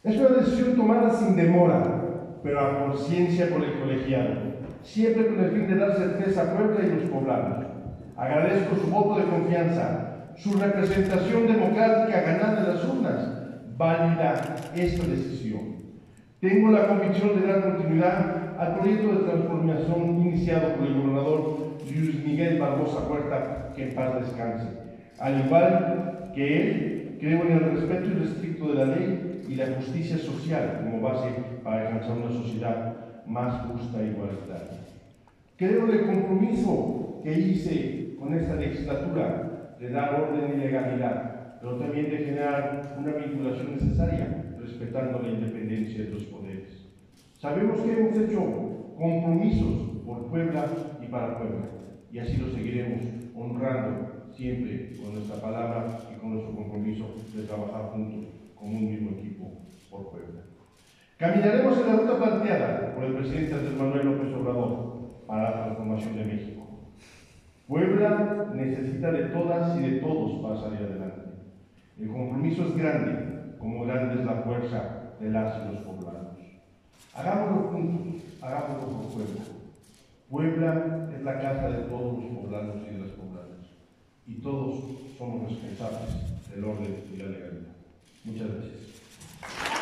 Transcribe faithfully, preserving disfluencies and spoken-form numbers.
Es una decisión tomada sin demora, pero a conciencia por el colegiado, siempre con el fin de dar certeza a Puebla y los poblanos. Agradezco su voto de confianza, su representación democrática ganada en las urnas. Válida esta decisión. Tengo la convicción de dar continuidad al proyecto de transformación iniciado por el gobernador Luis Miguel Barbosa Huerta, que en paz descanse. Al igual que él, creo en el respeto irrestricto de la ley y la justicia social como base para alcanzar una sociedad más justa e igualitaria. Creo en el compromiso que hice con esta legislatura de dar orden y legalidad, pero también de generar una vinculación necesaria, respetando la independencia de los poderes. Sabemos que hemos hecho compromisos por Puebla y para Puebla, y así lo seguiremos honrando siempre con nuestra palabra y con nuestro compromiso de trabajar juntos como un mismo equipo por Puebla. Caminaremos en la ruta planteada por el presidente Andrés Manuel López Obrador para la transformación de México. Puebla necesita de todas y de todos para salir adelante. El compromiso es grande, como grande es la fuerza de las y los poblanos. Hagámoslo juntos, hagámoslo por Puebla. Puebla es la casa de todos los poblanos y de las poblanas, y todos somos responsables del orden y la legalidad. Muchas gracias.